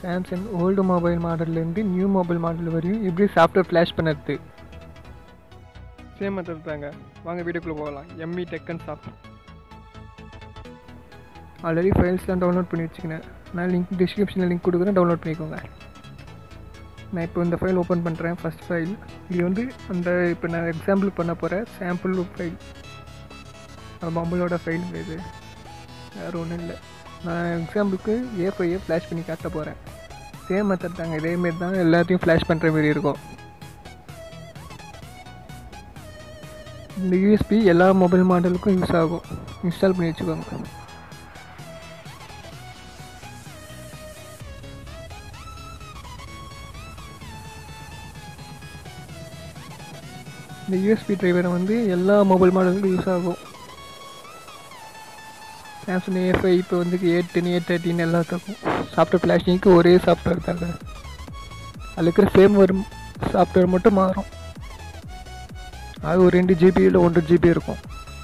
Samsung old mobile மாடல்லேருந்து new mobile model வரையும் எப்படி சாஃப்ட்வேர் ஃப்ளாஷ் பண்ணுறது சேம் மெத்தட் தாங்க. வாங்க வீடியோக்குள்ளே போகலாம். ME tech and soft already ஃபைல்ஸ்லாம் டவுன்லோட் பண்ணி வச்சுக்கினேன். நான் லிங்க் டிஸ்கிரிப்ஷனில் லிங்க் கொடுக்குறேன், டவுன்லோட் பண்ணிக்கோங்க. நான் இப்போ இந்த ஃபைல் ஓப்பன் பண்ணுறேன். ஃபஸ்ட் ஃபைல் இது வந்து இப்போ நான் எக்ஸாம்பிள் பண்ண போகிற சாம்பிள் ஃபைல், மொபைலோட ஃபைல் இது வேறு ஒன்றும் இல்லை. நான் எக்ஸாம்பிளுக்கு A5 ஃப்ளாஷ் பண்ணி காட்ட போகிறேன். சேம் மெத்தட் தாங்க, இதேமாரி தான் எல்லாத்தையும் ஃப்ளாஷ் பண்ணுற மாரி இருக்கும். இந்த யூஎஸ்பி எல்லா மொபைல் மாடலுக்கும் யூஸ் ஆகும். இன்ஸ்டால் பண்ணி வச்சுக்கோங்க. இந்த யூஎஸ்பி டிரைவரை வந்து எல்லா மொபைல் மாடலுக்கும் யூஸ் ஆகும். சாம்சங் A5 இப்போ வந்து A10 A13 எல்லாத்துக்கும் சாஃப்ட்வேர் ஃப்ளாஷிங்க்கு ஒரே சாஃப்ட்வேர் தாங்க. அதில் இருக்கிற ஃப்ரேம்வேர் சாஃப்ட்வேர் மட்டும் மாறும். அது ஒரு 2 GB இல்லை 1 GB இருக்கும்.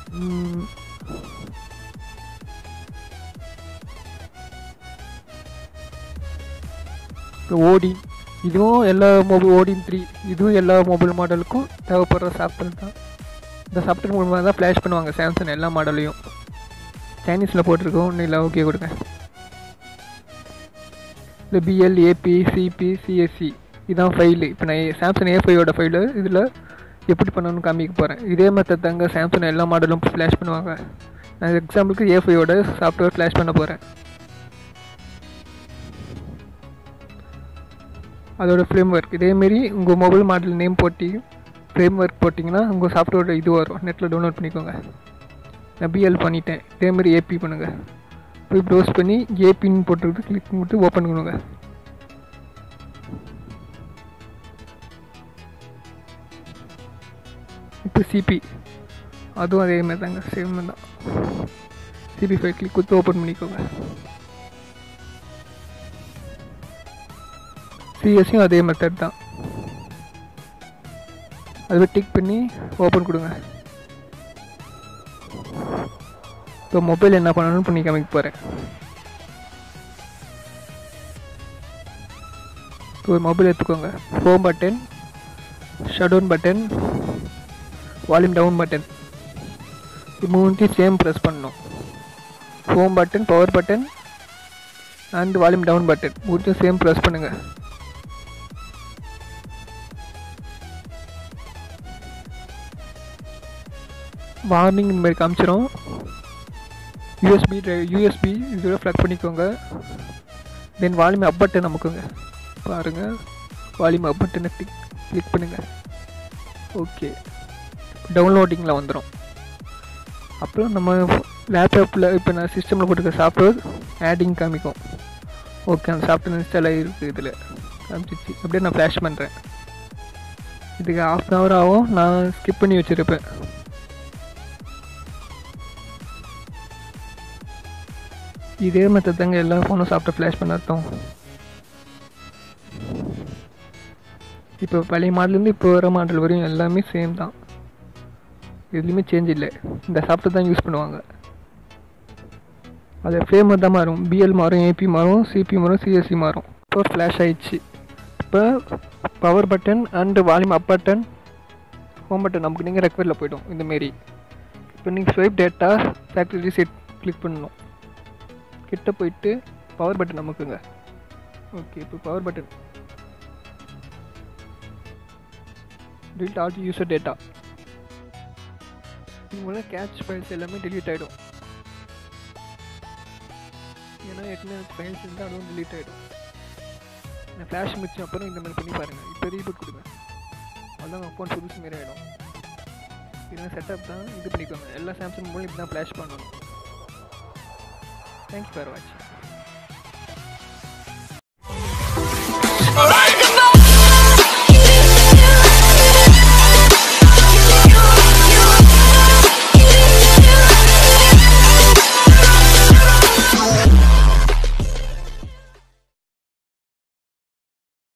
இப்போ ஓடின் இதுவும் எல்லா மொபைல் ஓடின் 3 இதுவும் எல்லா மொபைல் மாடலுக்கும் தேவைப்படுற சாஃப்ட்வேர் தான். இந்த சாஃப்ட்வேர் மூலமாக தான் ஃப்ளாஷ் பண்ணுவாங்க சாம்சங் எல்லா மாடலையும். சைனீஸில் போட்டிருக்கோம், ஒன்றும் இல்லை. ஓகே கொடுங்க. இல்லை BL AP CP CSC இதுதான் ஃபைலு. இப்போ நான் சாம்சங் A5 ஃபைலு இதில் எப்படி பண்ணணும்னு காமிக்க போகிறேன். இதே மெத்தட் தாங்க சாம்சங் எல்லா மாடலும் ஃப்ளாஷ் பண்ணுவாங்க. நான் எக்ஸாம்பிளுக்கு A5 சாஃப்ட்வேர் ஃப்ளாஷ் பண்ண போகிறேன். அதோட ஃப்ரேம் ஒர்க் இதேமாரி உங்கள் மொபைல் மாடல் நேம் போட்டி ஃப்ரேம் ஒர்க் போட்டிங்கன்னா உங்கள் சாஃப்ட்வேரோட இது வரும். நெட்டில் டவுன்லோட் பண்ணிக்கோங்க. நான் BL பண்ணிட்டேன். இதேமாரி AP பண்ணுங்கள். போய் ப்ரௌஸ் பண்ணி APன்னு போட்டுக்கிட்டு கிளிக் பண்ணிட்டு ஓப்பன் பண்ணுங்க. இப்போ CP அதுவும் அதேமாதிரி தாங்க, சேம் தான். CP ஃபைல் கிளிக் கொடுத்து ஓப்பன் பண்ணிக்கோங்க. CSயும் அதே மெத்தட் தான். அதுவே டிக் பண்ணி ஓப்பன் கொடுங்க. இப்போ மொபைல் என்ன பண்ணணும்னு பண்ணி காமிக்க போகிறேன். இப்போ மொபைல் எடுத்துக்கோங்க. Home button, shut down button, volume down button இது மூணுத்தையும் சேம் ப்ரெஸ் பண்ணணும். Home button, power button and volume down button மூணுத்தையும் சேம் ப்ரெஸ் பண்ணுங்கள். வார்னிங் இந்த மாதிரி காமிச்சிடும். யூஎஸ்பி இதோட ஃப்ளக் பண்ணிக்கோங்க. தென் வால்யூம் அப் பட்டன் அமுக்குங்க. பாருங்கள், வால்யூம் அப் பட்டனை கிளிக் பண்ணுங்கள். ஓகே, டவுன்லோடிங்கில் வந்துடும். அப்புறம் நம்ம லேப்டாப்பில் இப்போ நான் சிஸ்டமில் போட்டுருக்க சாஃப்ட்வேர் ஆடிங் காமிக்கும். ஓகே, அந்த சாஃப்ட்வேர் இன்ஸ்டால் ஆகிருக்கு. இதில் காமிச்சிச்சு. அப்படியே நான் ஃப்ளாஷ் பண்ணுறேன். இதுக்கு 1/2 hour ஆகும். நான் ஸ்கிப் பண்ணி வச்சுருப்பேன். இதே மெத்தட் தாங்க எல்லா ஃபோனும் சாஃப்ட்வேர் ஃப்ளாஷ் பண்ண அர்த்தம். இப்போ பழைய மாடலேருந்து இப்போ வர மாடல் வரையும் எல்லாமே சேம் தான். எதுலேயுமே சேஞ்ச் இல்லை. இந்த சாஃப்ட்வேர் தான் யூஸ் பண்ணுவாங்க. அது ஃப்ரேம் தான் மாறும். BL மாறும், AP மாறும், CP மாறும், CSC மாறும். இப்போ ஃப்ளாஷ் ஆயிடுச்சு. இப்போ power button and volume up button, home button நமக்கு நீங்கள் ரெக்வயரில் போய்டும். இந்தமாரி இப்போ நீங்கள் swipe data factory reset click பண்ணணும். கிட்ட போயிட்டு பவர் பட்டன் அமுக்குங்க. ஓகே, இப்போ power button delete all user data. இது மூலம் கேட்ச் ஃபைல்ஸ் எல்லாமே delete ஆகிடும். ஏன்னா ஏற்கனவே ஃபைல்ஸ் இருந்தால் அதுவும் delete ஆகிடும். நான் ஃப்ளாஷ் முடிச்ச அப்புறம் இந்த மாதிரி பண்ணி பாருங்கள். இப்போ ரீபூட் கொடுங்க. அதுதான் ஃபோன் புதுசு மாரி ஆகிடும். இதெல்லாம் செட்டப் தான். இது பண்ணிக்கோங்க. எல்லா சாம்சங் மூலம் இப்படி தான் ஃப்ளாஷ் பண்ணணும். Thank you for watching.